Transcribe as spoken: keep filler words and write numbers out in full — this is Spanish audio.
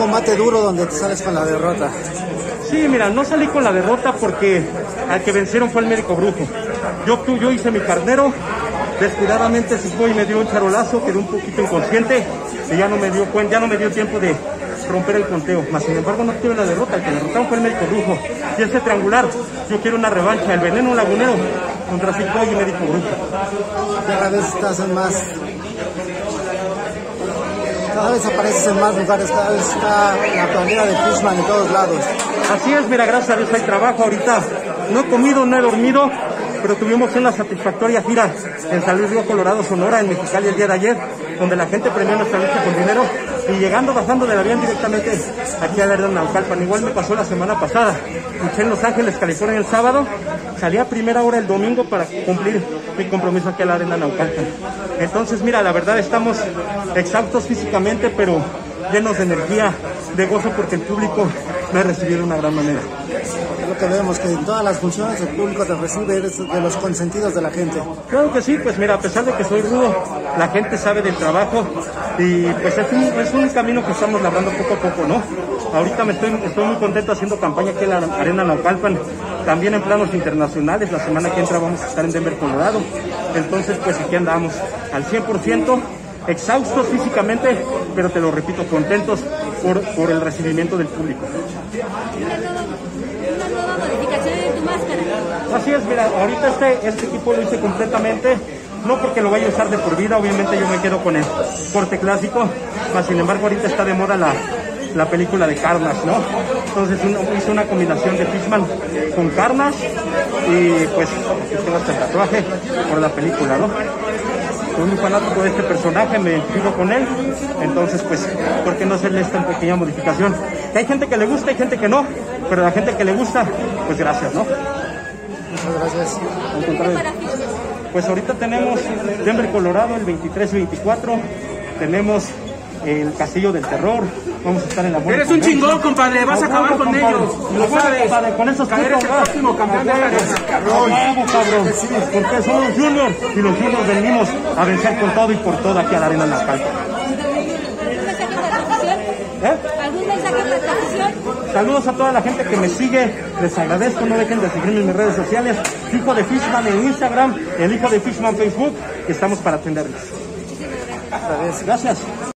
combate duro donde te sales con la derrota. Sí, mira, no salí con la derrota porque al que vencieron fue el médico brujo. Yo, yo hice mi carnero, descuidadamente se fue y me dio un charolazo, quedé un poquito inconsciente y ya no me dio cuenta, ya no me dio tiempo de romper el conteo. Mas sin embargo no tuve la derrota, el que derrotaron fue el médico brujo. Y ese triangular, yo quiero una revancha, el veneno lagunero contra Cicoy y médico brujo. Cada vez estás en más, cada vez apareces en más lugares, cada vez está la planera de Fishman en todos lados. Así es, mira, gracias a Dios hay trabajo ahorita. No he comido, no he dormido, pero tuvimos una satisfactoria gira en San Luis Río Colorado, Sonora, en Mexicali el día de ayer, donde la gente premió nuestra lucha con dinero y llegando, bajando del avión directamente aquí a la arena Naucalpan. Igual me pasó la semana pasada, luché en Los Ángeles, California el sábado, salí a primera hora el domingo para cumplir mi compromiso aquí a la arena Naucalpan. Entonces, mira, la verdad estamos exhaustos físicamente, pero llenos de energía, de gozo, porque el público me ha recibido de una gran manera. Es lo que vemos, que en todas las funciones el público te recibe, eres de los consentidos de la gente. Claro que sí, pues mira, a pesar de que soy rudo, la gente sabe del trabajo y pues es un, es un camino que estamos labrando poco a poco, ¿no? Ahorita me estoy, estoy muy contento haciendo campaña aquí en la arena Naucalpan, también en planos internacionales. La semana que entra vamos a estar en Denver, Colorado. Entonces, pues aquí andamos al cien por ciento, exhaustos físicamente, pero te lo repito, contentos por, por el recibimiento del público. Una nueva modificación de tu máscara. Así es, mira, ahorita este, este equipo lo hice completamente, no porque lo vaya a usar de por vida, obviamente yo me quedo con el corte clásico, mas sin embargo ahorita está de moda la, la película de Carnage, ¿no? Entonces uno, hice una combinación de Fishman con Carnage y pues aquí tengo este tatuaje por la película, ¿no? Soy muy fanático de este personaje, me fijo con él, entonces pues, ¿por qué no hacerle esta pequeña modificación? Que hay gente que le gusta, hay gente que no, pero la gente que le gusta, pues gracias, ¿no? Muchas gracias. Al contrario. Pues ahorita tenemos Denver, Colorado, el veintitrés y veinticuatro, tenemos el Castillo del Terror, vamos a estar en la buena. Eres un chingón, compadre, vas a acabar con ellos, lo sabes. Con esos eres el próximo campeón de cabrón. Vamos, cabrón, porque somos los juniors y los juniors venimos a vencer con todo y por todo aquí a la arena Naucalpan. ¿Eh? ¿Algún mensaje de transmisión? Saludos a toda la gente que me sigue, les agradezco, no dejen de seguirme en mis redes sociales, Hijo de Fishman en Instagram, el Hijo de Fishman Facebook, que estamos para atenderles. Gracias.